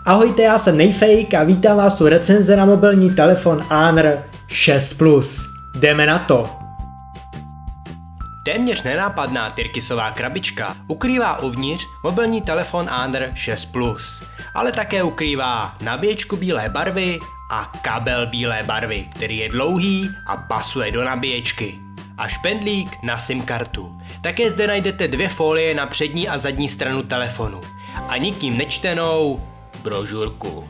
Ahojte, já jsem Nejfejk a vítám vás u recenze na mobilní telefon Honor 6 Plus. Jdeme na to! Téměř nenápadná tyrkysová krabička ukrývá uvnitř mobilní telefon Honor 6 Plus, ale také ukrývá nabíječku bílé barvy a kabel bílé barvy, který je dlouhý a pasuje do nabíječky. A špendlík na SIM kartu. Také zde najdete dvě folie na přední a zadní stranu telefonu. A nikým nečtenou brožurku.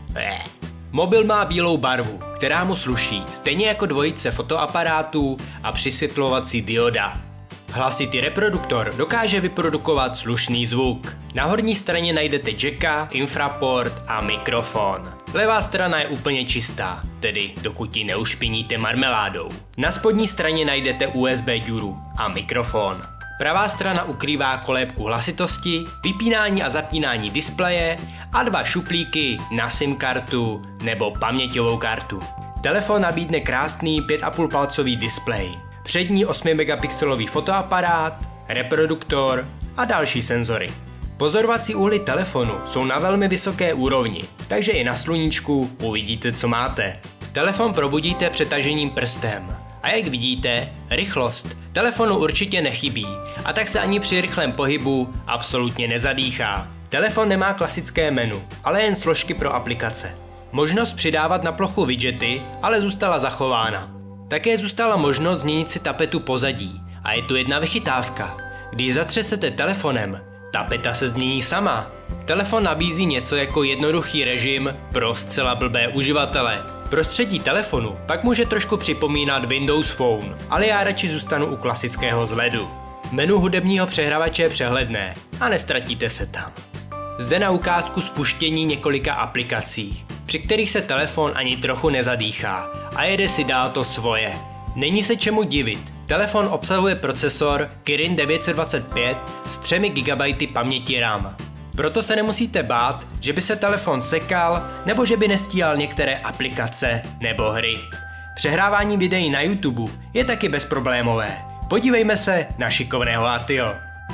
Mobil má bílou barvu, která mu sluší, stejně jako dvojice fotoaparátů a přisvětlovací dioda. Hlasitý reproduktor dokáže vyprodukovat slušný zvuk. Na horní straně najdete jacka, infraport a mikrofon. Levá strana je úplně čistá, tedy dokud ji neušpiníte marmeládou. Na spodní straně najdete USB díru a mikrofon. Pravá strana ukrývá kolébku hlasitosti, vypínání a zapínání displeje a dva šuplíky na SIM kartu nebo paměťovou kartu. Telefon nabídne krásný 5,5 palcový displej, přední 8 megapixelový fotoaparát, reproduktor a další senzory. Pozorovací úhly telefonu jsou na velmi vysoké úrovni, takže i na sluníčku uvidíte, co máte. Telefon probudíte přetažením prstem. A jak vidíte, rychlost telefonu určitě nechybí a tak se ani při rychlém pohybu absolutně nezadýchá. Telefon nemá klasické menu, ale jen složky pro aplikace. Možnost přidávat na plochu widgety ale zůstala zachována. Také zůstala možnost změnit si tapetu pozadí a je tu jedna vychytávka. Když zatřesete telefonem, tapeta se změní sama. Telefon nabízí něco jako jednoduchý režim pro zcela blbé uživatele. Prostředí telefonu pak může trošku připomínat Windows Phone, ale já radši zůstanu u klasického vzhledu. Menu hudebního přehrávače je přehledné a nestratíte se tam. Zde na ukázku spuštění několika aplikací, při kterých se telefon ani trochu nezadýchá a jede si dál to svoje. Není se čemu divit, telefon obsahuje procesor Kirin 925 s 3 GB paměti RAM. Proto se nemusíte bát, že by se telefon sekal nebo že by nestíhal některé aplikace nebo hry. Přehrávání videí na YouTube je taky bezproblémové. Podívejme se na šikovného Atio.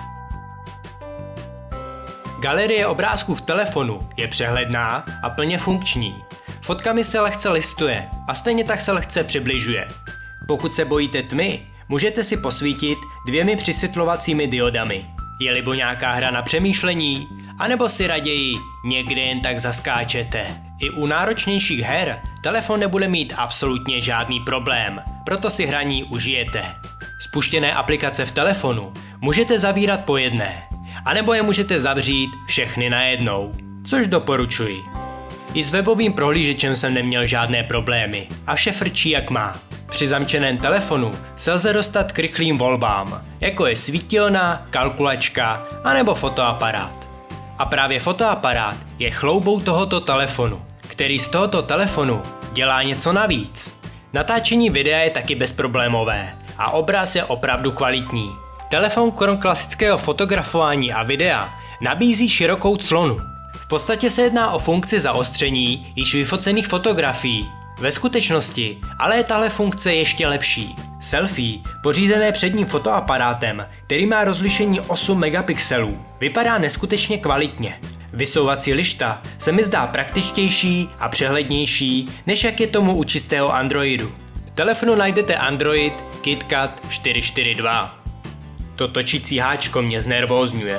Galerie obrázků v telefonu je přehledná a plně funkční. Fotkami se lehce listuje a stejně tak se lehce přibližuje. Pokud se bojíte tmy, můžete si posvítit 2 přisvětlovacími diodami. Je-libo nějaká hra na přemýšlení, anebo si raději někde jen tak zaskáčete. I u náročnějších her telefon nebude mít absolutně žádný problém, proto si hraní užijete. Spuštěné aplikace v telefonu můžete zavírat po jedné, anebo je můžete zavřít všechny najednou, což doporučuji. I s webovým prohlížečem jsem neměl žádné problémy a vše frčí jak má. Při zamčeném telefonu se lze dostat k rychlým volbám, jako je svítilna, kalkulačka anebo fotoaparát. A právě fotoaparát je chloubou tohoto telefonu, který z tohoto telefonu dělá něco navíc. Natáčení videa je taky bezproblémové a obraz je opravdu kvalitní. Telefon krom klasického fotografování a videa nabízí širokou clonu. V podstatě se jedná o funkci zaostření již vyfocených fotografií. Ve skutečnosti ale je tahle funkce ještě lepší. Selfie, pořízené předním fotoaparátem, který má rozlišení 8 megapixelů, vypadá neskutečně kvalitně. Vysouvací lišta se mi zdá praktičtější a přehlednější, než jak je tomu u čistého Androidu. V telefonu najdete Android KitKat 442. To točící háčko mě znervózňuje.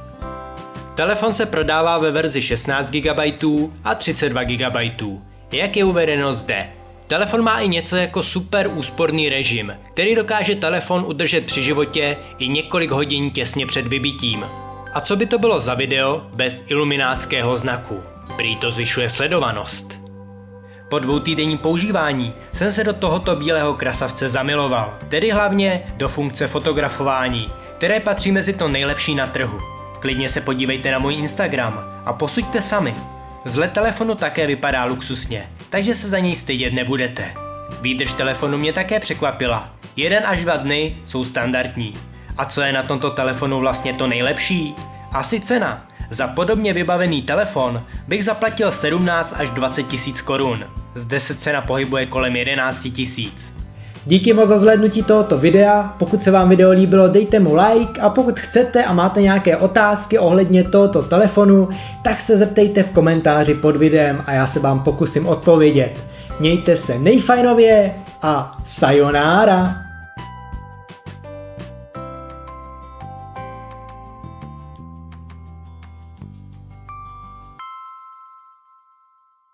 Telefon se prodává ve verzi 16 GB a 32 GB. Jak je uvedeno zde. Telefon má i něco jako super úsporný režim, který dokáže telefon udržet při životě i několik hodin těsně před vybitím. A co by to bylo za video bez iluminátského znaku? Prý to zvyšuje sledovanost. Po 2týdenním používání jsem se do tohoto bílého krasavce zamiloval, tedy hlavně do funkce fotografování, které patří mezi to nejlepší na trhu. Klidně se podívejte na můj Instagram a posuďte sami. Vzhled telefonu také vypadá luxusně, takže se za něj stydět nebudete. Výdrž telefonu mě také překvapila. 1 až 2 dny jsou standardní. A co je na tomto telefonu vlastně to nejlepší? Asi cena. Za podobně vybavený telefon bych zaplatil 17 až 20 tisíc korun. Zde se cena pohybuje kolem 11 tisíc. Díky moc za zhlédnutí tohoto videa, pokud se vám video líbilo, dejte mu like a pokud chcete a máte nějaké otázky ohledně tohoto telefonu, tak se zeptejte v komentáři pod videem a já se vám pokusím odpovědět. Mějte se nejfajnově a sayonara!